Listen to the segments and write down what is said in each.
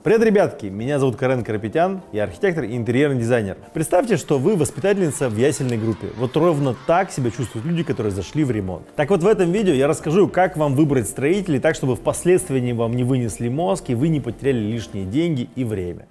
Привет, ребятки! Меня зовут Карен Карапетян, я архитектор и интерьерный дизайнер. Представьте, что вы воспитательница в ясельной группе. Вот ровно так себя чувствуют люди, которые зашли в ремонт. Так вот, в этом видео я расскажу, как вам выбрать строителей так, чтобы впоследствии они вам не вынесли мозг и вы не потеряли лишние деньги и время.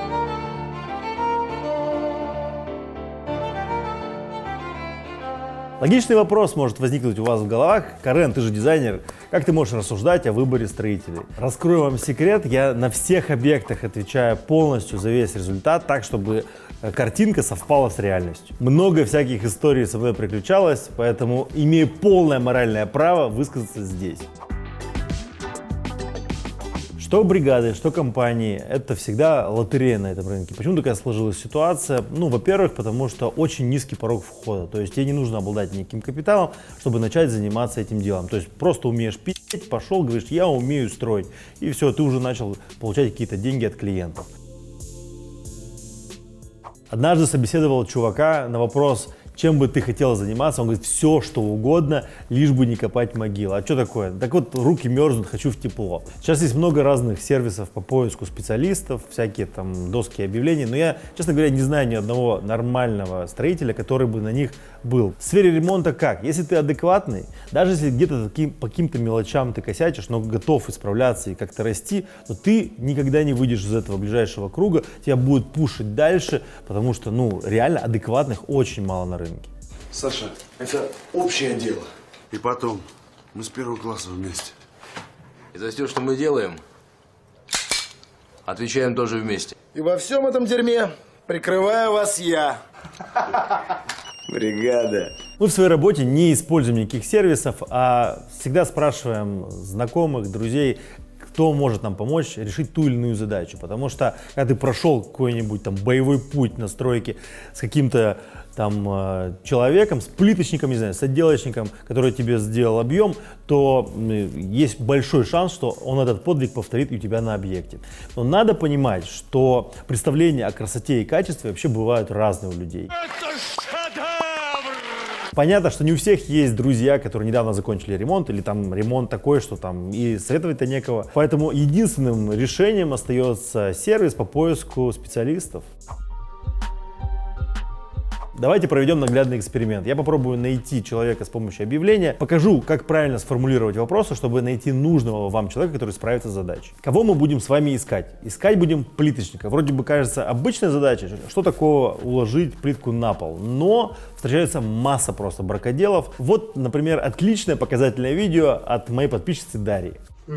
Логичный вопрос может возникнуть у вас в головах. Карен, ты же дизайнер, как ты можешь рассуждать о выборе строителей? Раскрою вам секрет, я на всех объектах отвечаю полностью за весь результат, так, чтобы картинка совпала с реальностью. Много всяких историй со мной приключалось, поэтому имею полное моральное право высказаться здесь. Что бригады, что компании, это всегда лотерея на этом рынке. Почему такая сложилась ситуация? Ну, во-первых, потому что очень низкий порог входа. То есть тебе не нужно обладать никаким капиталом, чтобы начать заниматься этим делом. То есть просто умеешь пить, пошел, говоришь, я умею строить. И все, ты уже начал получать какие-то деньги от клиентов. Однажды собеседовал чувака на вопрос, чем бы ты хотел заниматься, он говорит, все, что угодно, лишь бы не копать могилу. А что такое? Так вот, руки мерзнут, хочу в тепло. Сейчас есть много разных сервисов по поиску специалистов, всякие там доски объявлений, но я, честно говоря, не знаю ни одного нормального строителя, который бы на них был. В сфере ремонта как? Если ты адекватный, даже если где-то по каким-то мелочам ты косячишь, но готов исправляться и как-то расти, то ты никогда не выйдешь из этого ближайшего круга, тебя будут пушить дальше, потому что, ну, реально адекватных очень мало на рынке. Саша, это общее дело. И потом, мы с первого класса вместе. И за все, что мы делаем, отвечаем тоже вместе. И во всем этом дерьме прикрываю вас я. Бригада. Мы в своей работе не используем никаких сервисов, а всегда спрашиваем знакомых, друзей, кто может нам помочь решить ту или иную задачу. Потому что, когда ты прошел какой-нибудь там боевой путь на стройке с каким-то там человеком, с плиточником, не знаю, с отделочником, который тебе сделал объем, то есть большой шанс, что он этот подвиг повторит и у тебя на объекте. Но надо понимать, что представления о красоте и качестве вообще бывают разные у людей. Понятно, что не у всех есть друзья, которые недавно закончили ремонт, или там ремонт такой, что там и советовать-то некого. Поэтому единственным решением остается сервис по поиску специалистов. Давайте проведем наглядный эксперимент. Я попробую найти человека с помощью объявления, покажу, как правильно сформулировать вопросы, чтобы найти нужного вам человека, который справится с задачей. Кого мы будем с вами искать? Искать будем плиточника. Вроде бы кажется обычная задача, что такого уложить плитку на пол, но встречается масса просто бракоделов. Вот, например, отличное показательное видео от моей подписчицы Дарьи.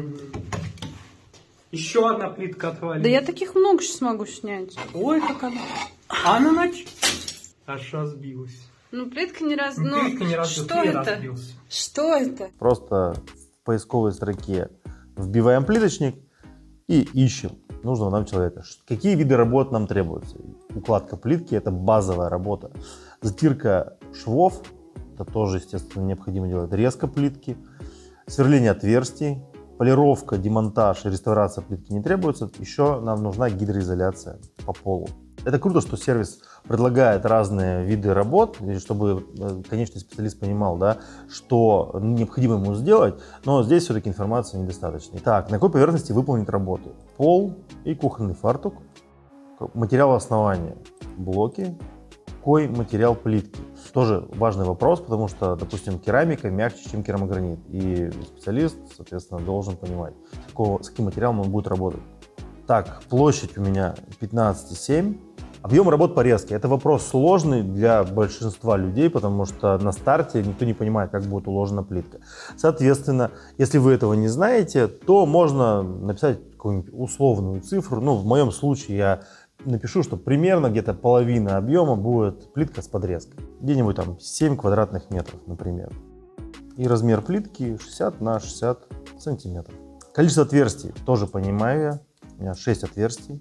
Еще одна плитка отвалилась. Да я таких много сейчас могу снять. Ой, как она. А на ночь? Аж разбилась. Ну, плитка не раз... Плитка не разбилась. Что это? Разбился. Что это? Просто в поисковой строке вбиваем плиточник и ищем нужного нам человека. Какие виды работ нам требуются? Укладка плитки – это базовая работа. Затирка швов – это тоже, естественно, необходимо делать. Резка плитки, сверление отверстий, полировка, демонтаж и реставрация плитки не требуется. Еще нам нужна гидроизоляция по полу. Это круто, что сервис предлагает разные виды работ, чтобы конечный специалист понимал, да, что необходимо ему сделать, но здесь все-таки информации недостаточно. Итак, на какой поверхности выполнить работу? Пол и кухонный фартук. Материал основания. Блоки. Какой материал плитки? Тоже важный вопрос, потому что, допустим, керамика мягче, чем керамогранит. И специалист, соответственно, должен понимать, с каким материалом он будет работать. Так, площадь у меня 15,7. Объем работ по резке. Это вопрос сложный для большинства людей, потому что на старте никто не понимает, как будет уложена плитка. Соответственно, если вы этого не знаете, то можно написать какую-нибудь условную цифру. Ну, в моем случае я напишу, что примерно где-то половина объема будет плитка с подрезкой. Где-нибудь там 7 квадратных метров, например. И размер плитки 60 на 60 сантиметров. Количество отверстий тоже понимаю я. У меня 6 отверстий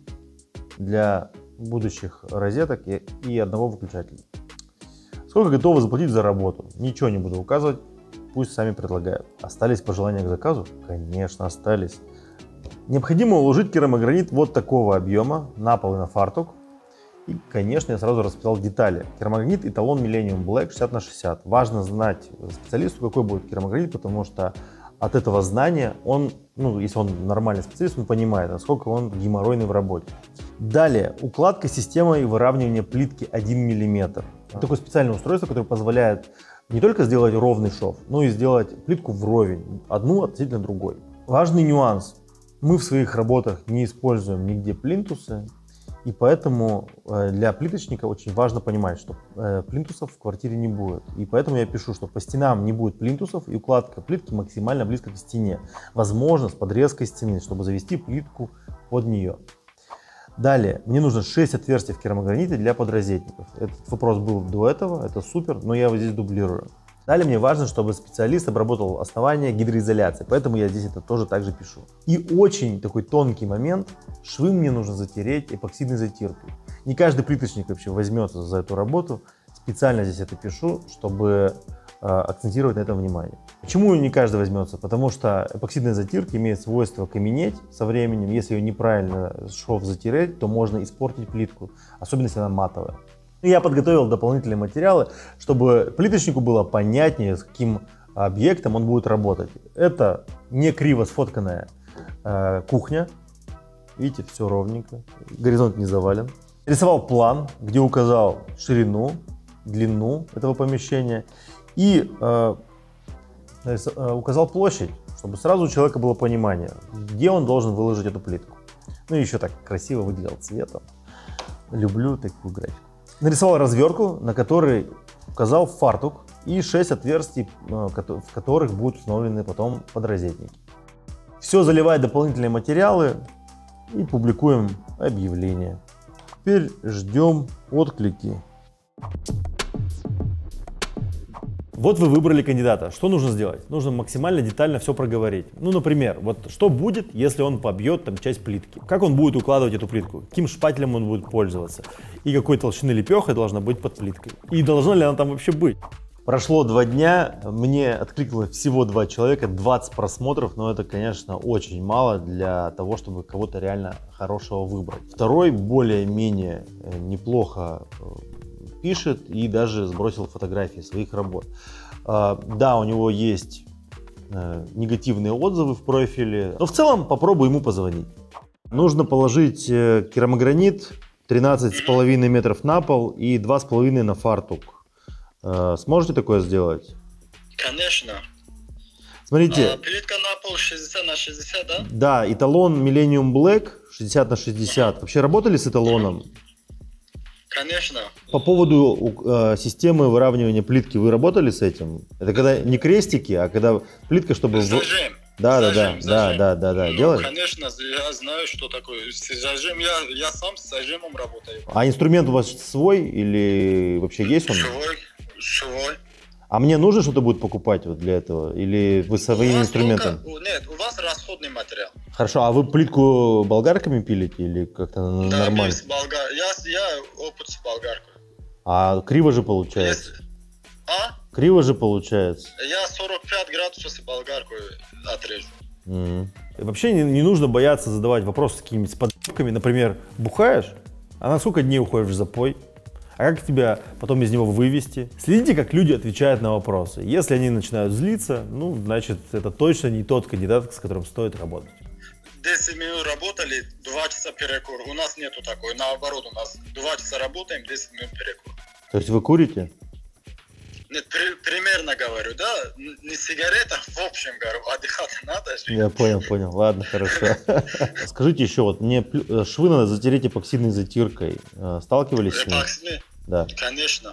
для будущих розеток и одного выключателя. Сколько готовы заплатить за работу? Ничего не буду указывать, пусть сами предлагают. Остались пожелания к заказу? Конечно, остались. Необходимо уложить керамогранит вот такого объема на пол и на фартук. И, конечно, я сразу расписал детали. Керамогранит эталон Millennium Black 60 на 60. Важно знать специалисту, какой будет керамогранит, потому что от этого знания он Ну, если он нормальный специалист, он понимает, насколько он геморройный в работе. Далее, укладка системой выравнивания плитки 1 мм. Это такое специальное устройство, которое позволяет не только сделать ровный шов, но и сделать плитку вровень, одну относительно другой. Важный нюанс. Мы в своих работах не используем нигде плинтусы, и поэтому для плиточника очень важно понимать, что плинтусов в квартире не будет. И поэтому я пишу, что по стенам не будет плинтусов, и укладка плитки максимально близко к стене. Возможно, с подрезкой стены, чтобы завести плитку под нее. Далее, мне нужно 6 отверстий в керамограните для подрозетников. Этот вопрос был до этого, это супер, но я его здесь дублирую. Далее мне важно, чтобы специалист обработал основание гидроизоляцией, поэтому я здесь это тоже также пишу. И очень такой тонкий момент, швы мне нужно затереть эпоксидной затиркой. Не каждый плиточник вообще возьмется за эту работу, специально здесь это пишу, чтобы акцентировать на этом внимание. Почему не каждый возьмется? Потому что эпоксидная затирка имеет свойство каменеть со временем. Если ее неправильно шов затереть, то можно испортить плитку, особенно если она матовая. Я подготовил дополнительные материалы, чтобы плиточнику было понятнее, с каким объектом он будет работать. Это не криво сфотканная кухня. Видите, все ровненько, горизонт не завален. Рисовал план, где указал ширину, длину этого помещения и указал площадь, чтобы сразу у человека было понимание, где он должен выложить эту плитку. Ну и еще так красиво выделил цветом. Люблю такую графику. Нарисовал развертку, на которой указал фартук и 6 отверстий, в которых будут установлены потом подрозетники. Все заливает дополнительные материалы и публикуем объявление. Теперь ждем отклики. Вот вы выбрали кандидата. Что нужно сделать? Нужно максимально детально все проговорить. Ну, например, вот что будет, если он побьет там часть плитки? Как он будет укладывать эту плитку? Каким шпателем он будет пользоваться? И какой толщины лепеха должна быть под плиткой? И должна ли она там вообще быть? Прошло 2 дня, мне откликнулось всего 2 человека, 20 просмотров, но это, конечно, очень мало для того, чтобы кого-то реально хорошего выбрать. Второй более-менее неплохо пишет и даже сбросил фотографии своих работ. Да, у него есть негативные отзывы в профиле, но в целом попробуй ему позвонить. Нужно положить керамогранит 13,5 метров на пол и 2,5 на фартук. Сможете такое сделать? Конечно. Смотрите. Плитка на пол 60 на 60, да? Да, эталон Millennium Black 60 на 60. Вообще работали с эталоном? Конечно. По поводу системы выравнивания плитки, вы работали с этим? Это когда не крестики, а когда плитка, чтобы... Зажим. Да. Ну, Делаешь? конечно, я знаю, что такое зажим. Я сам с зажимом работаю. А инструмент у вас свой или вообще есть он? Свой. А мне нужно что-то будет покупать вот для этого? Или вы своим инструментом? Нет, у вас расходный материал. Хорошо, а вы плитку болгарками пилите или как-то Да, нормально? Я опыт с болгаркой. А криво же получается. Криво же получается. Я 45 градусов с болгаркой отрежу. Вообще не нужно бояться задавать вопросы с какими-нибудь подъебками. Например, бухаешь, а на сколько дней уходишь в запой? А как тебя потом из него вывести? Следите, как люди отвечают на вопросы. Если они начинают злиться, ну, значит, это точно не тот кандидат, с которым стоит работать. 10 минут работали, 2 часа перекур. У нас нету такой. Наоборот, у нас 2 часа работаем, 10 минут перекур. То есть вы курите? Нет, примерно говорю, да? Не сигарета, в общем говорю, отдыхать надо же. Я понял. Ладно, хорошо. Скажите еще, вот мне швы надо затереть эпоксидной затиркой. Сталкивались с ним? Эпоксидной? Да. Конечно.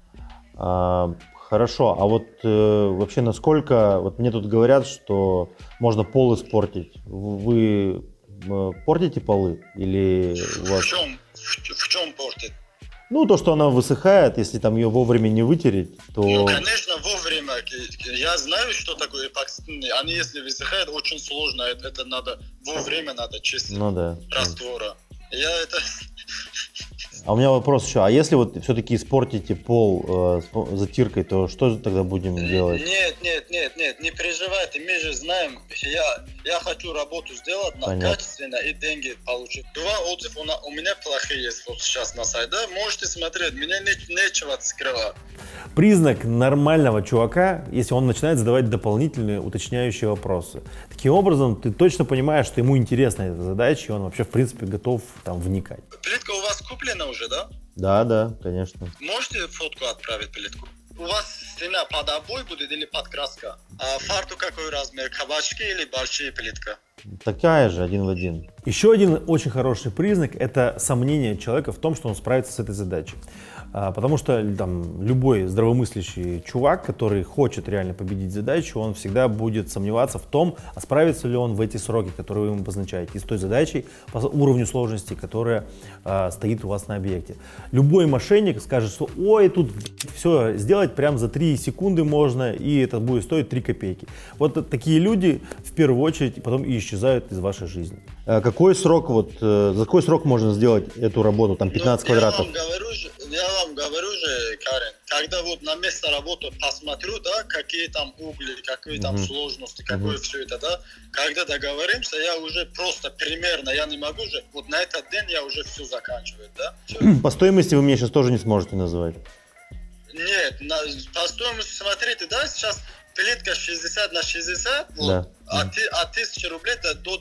Хорошо, а вот вообще насколько, вот мне тут говорят, что можно пол испортить. Вы портите полы или у вас... В чем портит? Ну, то, что она высыхает, если там ее вовремя не вытереть, то... Ну, конечно, вовремя. Я знаю, что такое эпоксидные. Они, если высыхают, очень сложно. Это надо вовремя надо чистить. Ну да. Раствора. Я это... А у меня вопрос еще. А если вот все-таки испортите пол затиркой, то что тогда будем делать? Нет, не переживайте, мы же знаем, я хочу работу сделать качественно и деньги получить. Два отзыва у меня плохие есть вот сейчас на сайте, да? Можете смотреть, мне нечего скрывать. Признак нормального чувака, если он начинает задавать дополнительные уточняющие вопросы. Таким образом, ты точно понимаешь, что ему интересна эта задача, и он вообще, в принципе, готов там вникать. Плитка у вас куплена уже, да? Да, конечно. Можете фотку отправить плитку? У вас стена под обой будет или под краска? А фартук какой размер? Кабачки или большие плитка? Такая же, один в один. Еще один очень хороший признак – это сомнение человека в том, что он справится с этой задачей. Потому что там, любой здравомыслящий чувак, который хочет реально победить задачу, он всегда будет сомневаться в том, а справится ли он в эти сроки, которые вы ему позначаете, и с той задачей по уровню сложности, которая стоит у вас на объекте. Любой мошенник скажет, что ой, тут все сделать прям за 3 секунды можно, и это будет стоить 3 копейки. Вот такие люди в первую очередь потом и исчезают из вашей жизни. Какой срок, за какой срок можно сделать эту работу, там 15 квадратов? Я вам говорю же, Карен, когда вот на место работы посмотрю, да, какие там угли, какие там сложности, какое все это, да, когда договоримся, я уже просто примерно, я не могу же, вот на этот день я уже все заканчиваю, да. По стоимости вы мне сейчас тоже не сможете назвать? Нет, по стоимости, смотрите, да, сейчас плитка 60 на 60, вот, да. От 1000 рублей до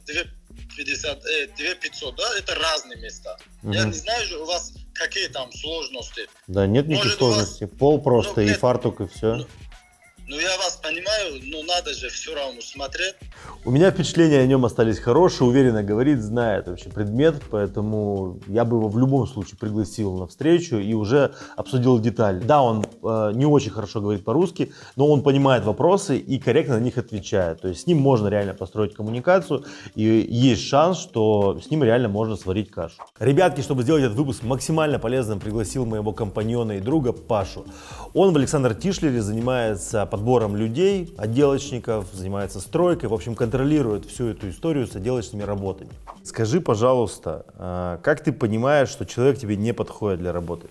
2500, да, это разные места. Я не знаю же, у вас какие там сложности. Да, нет никаких сложностей. Пол просто и фартук, и все. Ну, я вас понимаю, но надо же все равно смотреть. У меня впечатления о нем остались хорошие, уверенно говорит, знает вообще предмет, поэтому я бы его в любом случае пригласил на встречу и уже обсудил детали. Да, он не очень хорошо говорит по-русски, но он понимает вопросы и корректно на них отвечает. То есть с ним можно реально построить коммуникацию, и есть шанс, что с ним реально можно сварить кашу. Ребятки, чтобы сделать этот выпуск максимально полезным, пригласил моего компаньона и друга Пашу. Он в Александр Тишлере занимается подбором людей, отделочников, занимается стройкой, в общем, контролирует всю эту историю с отделочными работами. Скажи, пожалуйста, как ты понимаешь, что человек тебе не подходит для работы?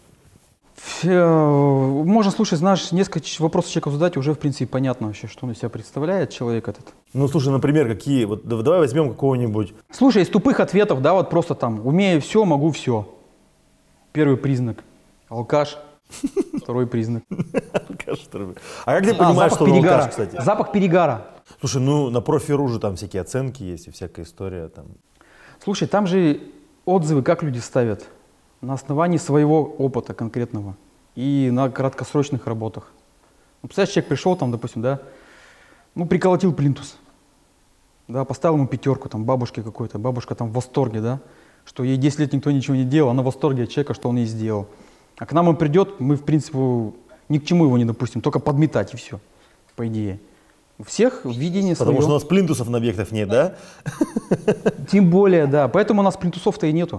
Можно, слушай, знаешь, несколько вопросов человеку задать, уже, в принципе, понятно вообще, что он из себя представляет, человек этот. Ну, слушай, например, какие, вот давай возьмем какого-нибудь. Слушай, из тупых ответов, да, вот просто там, умею все, могу все. Первый признак. Алкаш. Второй признак. А как ты понимаешь, что он алкаш, кстати? Запах перегара. Слушай, ну на Профи.ру же там всякие оценки есть и всякая история там. Слушай, там же отзывы, как люди ставят. На основании своего опыта конкретного. И на краткосрочных работах. Ну, представляешь, человек пришел там, допустим, да, ну, приколотил плинтус. Да, поставил ему 5, там, бабушке какой-то. Бабушка там в восторге, да, что ей 10 лет никто ничего не делал, она в восторге от человека, что он ей сделал. А к нам он придет, мы, в принципе, ни к чему его не допустим, только подметать и все, по идее. У всех видение свое. Потому что у нас плинтусов на объектах нет, да? Тем более, да. Поэтому у нас плинтусов-то и нету.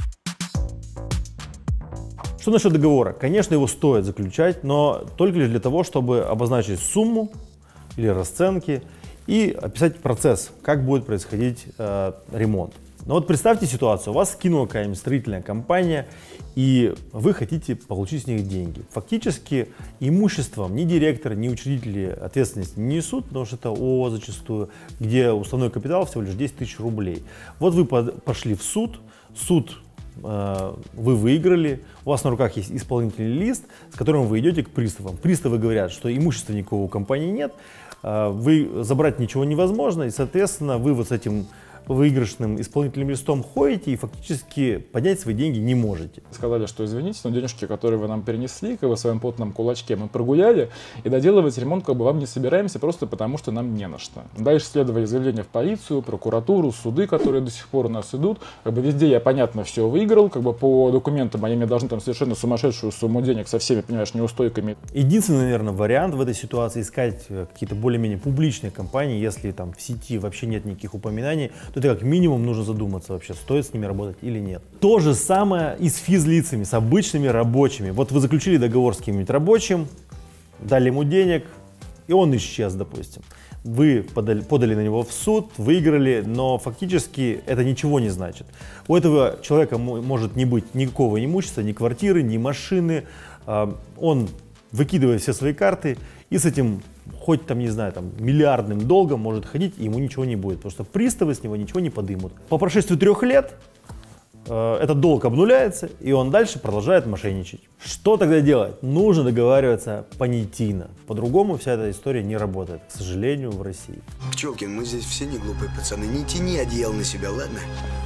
Что насчет договора? Конечно, его стоит заключать, но только лишь для того, чтобы обозначить сумму или расценки и описать процесс, как будет происходить ремонт. Но вот представьте ситуацию, у вас скинула какая-нибудь строительная компания, и вы хотите получить с них деньги. Фактически имуществом ни директор, ни учредители ответственности не несут, потому что это ООО зачастую, где уставной капитал всего лишь 10 000 рублей. Вот вы пошли в суд, вы выиграли, у вас на руках есть исполнительный лист, с которым вы идете к приставам. Приставы говорят, что имущества никакого у компании нет, забрать ничего невозможно, и, соответственно, вы вот с этим выигрышным исполнительным листом ходите и фактически поднять свои деньги не можете. Сказали, что извините, но денежки, которые вы нам перенесли, как бы в своем потном кулачке, мы прогуляли, и доделывать ремонт как бы вам не собираемся, просто потому что нам не на что. Дальше следовали заявления в полицию, прокуратуру, суды, которые до сих пор у нас идут. Как бы везде я, понятно, все выиграл, как бы по документам они мне должны там совершенно сумасшедшую сумму денег со всеми, понимаешь, неустойками. Единственный, наверное, вариант в этой ситуации искать какие-то более-менее публичные компании, если там в сети вообще нет никаких упоминаний, то это как минимум нужно задуматься вообще, стоит с ними работать или нет. То же самое и с физлицами, с обычными рабочими. Вот вы заключили договор с кем-нибудь рабочим, дали ему денег, и он исчез, допустим. вы подали на него в суд, выиграли, но фактически это ничего не значит. У этого человека может не быть никакого имущества, ни квартиры, ни машины. Он выкидывает все свои карты и с этим, хоть там, не знаю, там, миллиардным долгом может ходить, и ему ничего не будет, потому что приставы с него ничего не подымут. По прошествии 3 лет этот долг обнуляется, и он дальше продолжает мошенничать. Что тогда делать? Нужно договариваться понятийно. По-другому вся эта история не работает, к сожалению, в России. Пчелкин, мы здесь все не глупые пацаны. Не тяни одеяло на себя, ладно?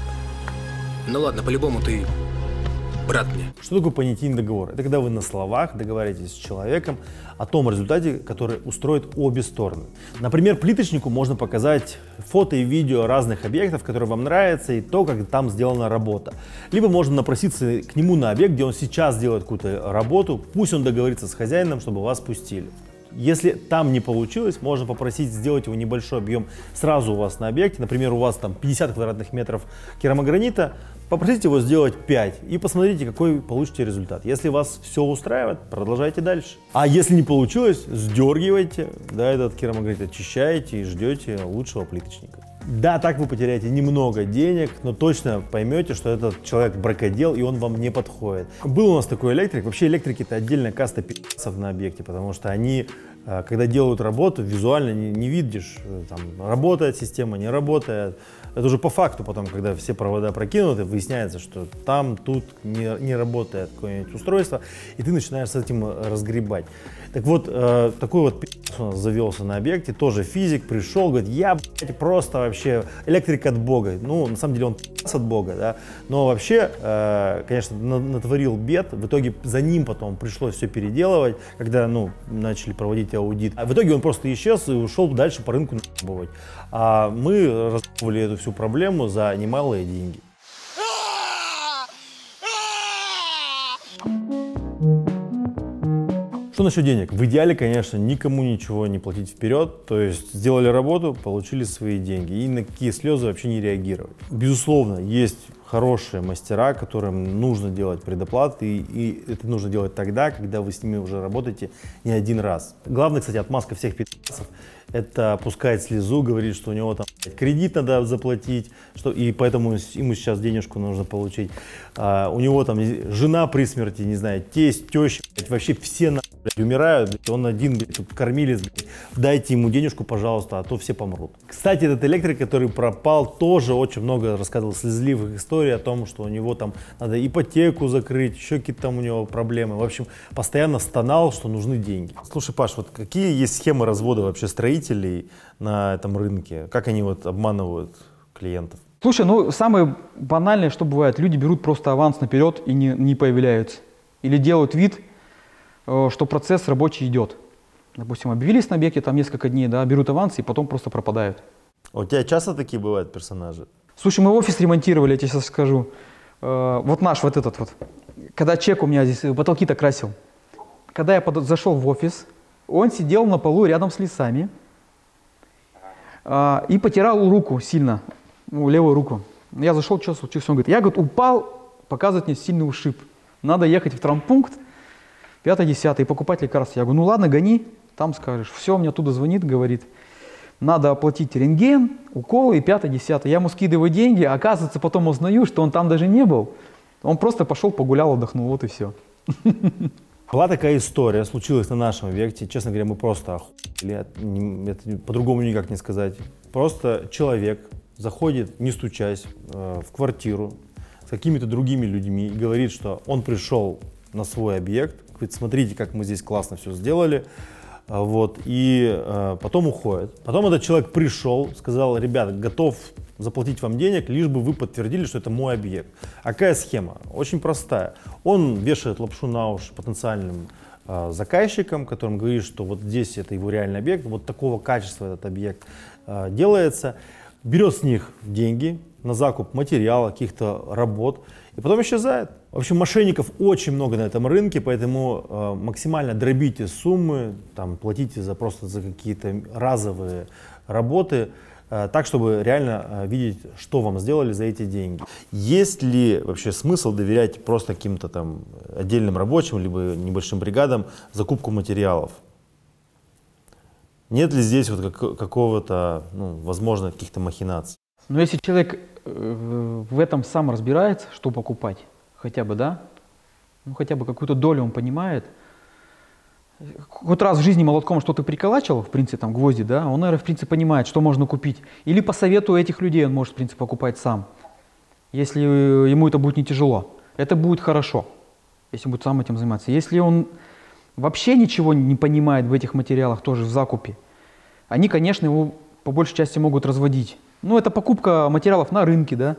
Ну ладно, по-любому ты брат мне. Что такое понятийный договор? Это когда вы на словах договариваетесь с человеком о том результате, который устроит обе стороны. Например, плиточнику можно показать фото и видео разных объектов, которые вам нравятся, и то, как там сделана работа. Либо можно напроситься к нему на объект, где он сейчас делает какую-то работу, пусть он договорится с хозяином, чтобы вас пустили. Если там не получилось, можно попросить сделать его небольшой объем сразу у вас на объекте. Например, у вас там 50 квадратных метров керамогранита, попросите его сделать 5 и посмотрите, какой получите результат. Если вас все устраивает, продолжайте дальше. А если не получилось, сдергивайте, да, этот керамогранит очищаете и ждете лучшего плиточника. Да, так вы потеряете немного денег, но точно поймете, что этот человек бракодел и он вам не подходит. Был у нас такой электрик. Вообще электрики — это отдельная каста пи***цев на объекте, потому что они, когда делают работу, визуально не видишь, там, работает система, не работает. Это уже по факту потом, когда все провода прокинуты, выясняется, что там, тут не работает какое-нибудь устройство, и ты начинаешь с этим разгребать. Так вот, такой вот пи***ц у нас завелся на объекте, тоже физик, пришел, говорит, я, блядь, просто вообще электрик от Бога. Ну, на самом деле он пи***ц от Бога, да, но вообще, конечно, натворил бед, в итоге за ним потом пришлось все переделывать, когда, ну, начали проводить аудит. А в итоге он просто исчез и ушел дальше по рынку нахуй. А мы разъебывали эту всю проблему за немалые деньги. Что насчет денег? В идеале, конечно, никому ничего не платить вперед, то есть сделали работу, получили свои деньги и на какие слезы вообще не реагировать. Безусловно, есть хорошие мастера, которым нужно делать предоплаты, и это нужно делать тогда, когда вы с ними уже работаете не один раз. Главное, кстати, отмазка всех пи***цев — это пускать слезу, говорить, что у него там кредит надо заплатить, что, и поэтому ему сейчас денежку нужно получить. У него там жена при смерти, не знаю, тесть, теща, вообще все умирают, он один, тут кормилец, дайте ему денежку, пожалуйста, а то все помрут. Кстати, этот электрик, который пропал, тоже очень много рассказывал слезливых историй о том, что у него там надо ипотеку закрыть, еще какие-то там у него проблемы. В общем, постоянно стонал, что нужны деньги. Слушай, Паш, вот какие есть схемы развода вообще строителей на этом рынке? Как они вот обманывают клиентов? Слушай, ну самое банальное, что бывает, люди берут просто аванс наперед и не появляются. Или делают вид, что процесс рабочий идет. Допустим, объявились на объекте, там несколько дней, да, берут аванс и потом просто пропадают. А у тебя часто такие бывают персонажи? Слушай, мы офис ремонтировали, я тебе сейчас скажу. Вот наш, вот этот вот. Когда чек у меня здесь потолки-то красил. Когда я зашел в офис, он сидел на полу рядом с лесами и потирал руку сильно, ну, левую руку. Я зашел, что случилось? Он говорит, я, говорит, упал, показывает мне сильный ушиб. Надо ехать в травмпункт, 5-10, и покупать лекарства. Я говорю, ну ладно, гони, там скажешь. Все, мне оттуда звонит, говорит, надо оплатить рентген, уколы и 5-10. Я ему скидываю деньги, а оказывается, потом узнаю, что он там даже не был. Он просто пошел, погулял, отдохнул, вот и все. Была такая история, случилась на нашем объекте. Честно говоря, мы просто охуели, это по-другому никак не сказать. Просто человек заходит, не стучась, в квартиру с какими-то другими людьми и говорит, что он пришел на свой объект, говорит, смотрите, как мы здесь классно все сделали, вот, и потом уходит. Потом этот человек пришел, сказал, ребят, готов заплатить вам денег, лишь бы вы подтвердили, что это мой объект. А какая схема? Очень простая. Он вешает лапшу на уши потенциальным заказчикам, которым говорит, что вот здесь это его реальный объект, вот такого качества этот объект делается, берет с них деньги на закуп материала, каких-то работ, и потом исчезает. В общем, мошенников очень много на этом рынке, поэтому максимально дробите суммы, там, платите просто за какие-то разовые работы, так, чтобы реально видеть, что вам сделали за эти деньги. Есть ли вообще смысл доверять просто каким-то там отдельным рабочим, либо небольшим бригадам закупку материалов? Нет ли здесь вот какого-то, ну, возможно, каких-то махинаций? Но если человек в этом сам разбирается, что покупать, хотя бы, да, ну хотя бы какую-то долю он понимает, хоть раз в жизни молотком что-то приколачивал, в принципе, там гвозди, да, он, наверное, в принципе, понимает, что можно купить. Или по совету этих людей он может, в принципе, покупать сам, если ему это будет не тяжело. Это будет хорошо, если будет сам этим заниматься. Если он вообще ничего не понимает в этих материалах, тоже в закупе, они, конечно, его по большей части могут разводить. Ну, это покупка материалов на рынке, да.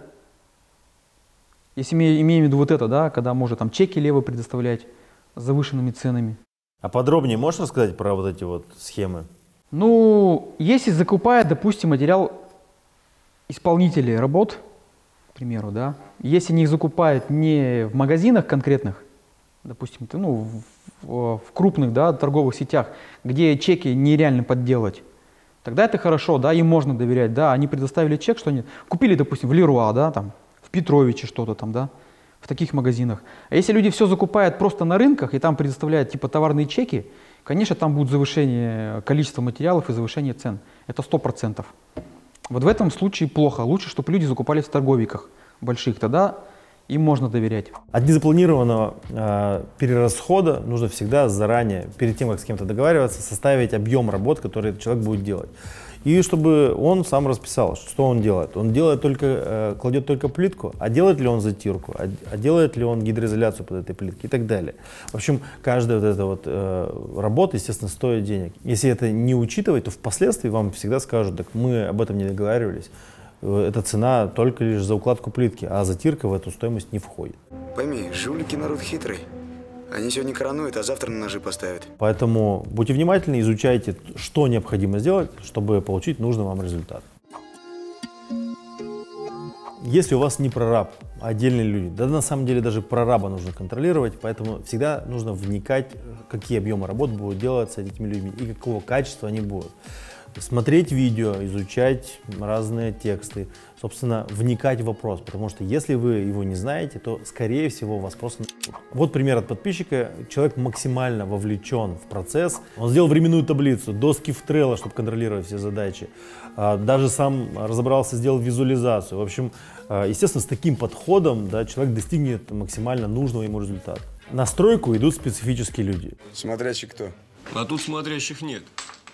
Если имеем в виду вот это, да, когда можно там чеки лево предоставлять с завышенными ценами. А подробнее можешь рассказать про вот эти вот схемы? Ну, если закупает, допустим, материал исполнителей работ, к примеру, да, если они их закупают не в магазинах конкретных, допустим, ну, в крупных, да, торговых сетях, где чеки нереально подделать, тогда это хорошо, да, им можно доверять, да, они предоставили чек, что они купили, допустим, в Леруа, да, там, в Петровиче что-то там, да, в таких магазинах. А если люди все закупают просто на рынках и там предоставляют типа товарные чеки, конечно, там будет завышение количества материалов и завышение цен. Это 100%. Вот в этом случае плохо. Лучше, чтобы люди закупались в торговиках больших, тогда им можно доверять. От незапланированного перерасхода нужно всегда заранее, перед тем, как с кем-то договариваться, составить объем работ, который этот человек будет делать. И чтобы он сам расписал, что он делает. Он делает только, кладет только плитку, а делает ли он затирку, а делает ли он гидроизоляцию под этой плиткой и так далее. В общем, каждая вот эта вот работа, естественно, стоит денег. Если это не учитывать, то впоследствии вам всегда скажут, так мы об этом не договаривались. Эта цена только лишь за укладку плитки, а затирка в эту стоимость не входит. Пойми, жулики народ хитрый. Они сегодня коронуют, а завтра на ножи поставят. Поэтому будьте внимательны, изучайте, что необходимо сделать, чтобы получить нужный вам результат. Если у вас не прораб, а отдельные люди, да на самом деле даже прораба нужно контролировать, поэтому всегда нужно вникать, какие объемы работ будут делаться этими людьми и какого качества они будут. Смотреть видео, изучать разные тексты, собственно, вникать в вопрос, потому что если вы его не знаете, то, скорее всего, вас просто... Вот пример от подписчика. Человек максимально вовлечен в процесс. Он сделал временную таблицу, доски в Trello, чтобы контролировать все задачи. Даже сам разобрался, сделал визуализацию. В общем, естественно, с таким подходом, да, человек достигнет максимально нужного ему результата. На стройку идут специфические люди. Смотрящий кто? А тут смотрящих нет.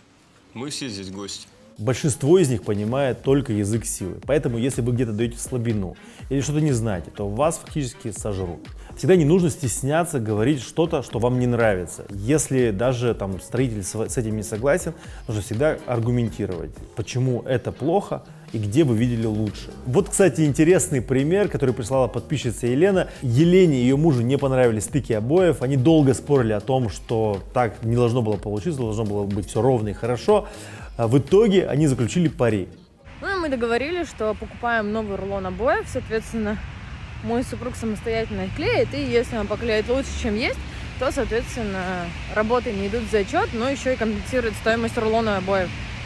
Мы все здесь гости. Большинство из них понимает только язык силы. Поэтому, если вы где-то даете слабину или что-то не знаете, то вас фактически сожрут. Всегда не нужно стесняться говорить что-то, что вам не нравится. Если даже там строитель с этим не согласен, нужно всегда аргументировать, почему это плохо и где вы видели лучше. Вот, кстати, интересный пример, который прислала подписчица Елена. Елене и ее мужу не понравились стыки обоев. Они долго спорили о том, что так не должно было получиться, должно было быть все ровно и хорошо. В итоге они заключили пари. Ну, мы договорились, что покупаем новый рулон обоев, соответственно, мой супруг самостоятельно их клеит, и если он поклеит лучше, чем есть, то, соответственно, работы не идут в зачет, но еще и компенсирует стоимость рулона обоев.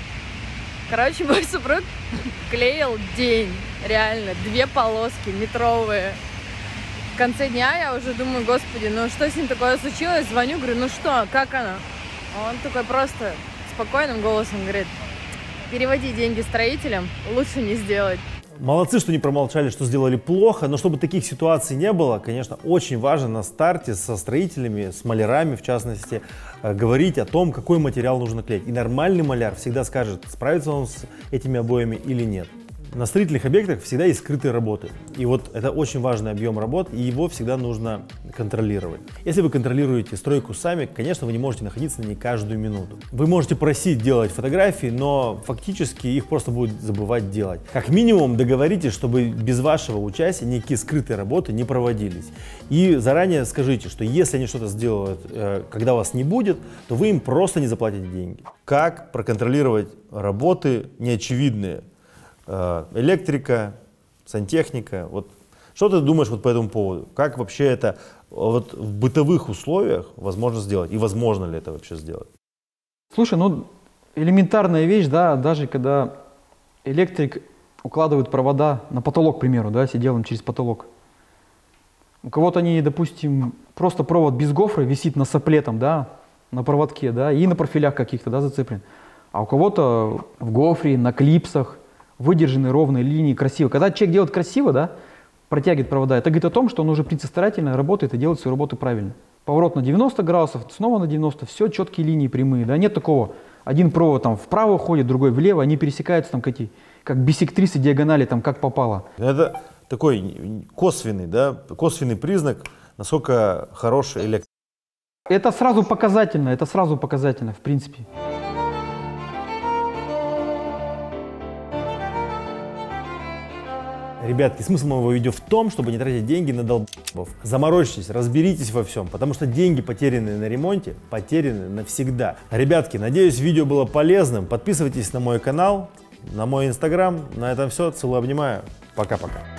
Короче, мой супруг клеил день, реально, 2 полоски метровые. В конце дня я уже думаю, господи, ну что с ним такое случилось? Звоню, говорю, ну что, как она? Он такой просто спокойным голосом говорит, переводи деньги строителям, лучше не сделать. Молодцы, что не промолчали, что сделали плохо, но чтобы таких ситуаций не было, конечно, очень важно на старте со строителями, с малярами в частности, говорить о том, какой материал нужно клеить. И нормальный маляр всегда скажет, справится он с этими обоями или нет. На строительных объектах всегда есть скрытые работы. И вот это очень важный объем работ, и его всегда нужно контролировать. Если вы контролируете стройку сами, конечно, вы не можете находиться на ней каждую минуту. Вы можете просить делать фотографии, но фактически их просто будут забывать делать. Как минимум договоритесь, чтобы без вашего участия никакие скрытые работы не проводились. И заранее скажите, что если они что-то сделают, когда вас не будет, то вы им просто не заплатите деньги. Как проконтролировать работы неочевидные? Электрика, сантехника. Вот что ты думаешь вот по этому поводу? Как вообще это вот в бытовых условиях возможно сделать? И возможно ли это вообще сделать? Слушай, ну элементарная вещь, да, даже когда электрик укладывает провода на потолок, к примеру, да, если делаем через потолок. У кого-то они, допустим, просто провод без гофры висит на сопле там, да, на проводке, да, и на профилях каких-то, да, зацеплен. А у кого-то в гофре, на клипсах, выдержаны ровные линии, красиво. Когда человек делает красиво, да, протягивает провода, это говорит о том, что он уже, в принципе, старательно работает и делает свою работу правильно. Поворот на 90 градусов, снова на 90, все четкие линии прямые, да, нет такого. Один провод там вправо ходит, другой влево, они пересекаются там как биссектрисы диагонали, там как попало. Это такой косвенный, да, косвенный признак, насколько хороший электрик. Это сразу показательно, в принципе. Ребятки, смысл моего видео в том, чтобы не тратить деньги на долбов. Заморочьтесь, разберитесь во всем, потому что деньги, потерянные на ремонте, потеряны навсегда. Ребятки, надеюсь, видео было полезным. Подписывайтесь на мой канал, на мой инстаграм. На этом все. Целую, обнимаю. Пока-пока.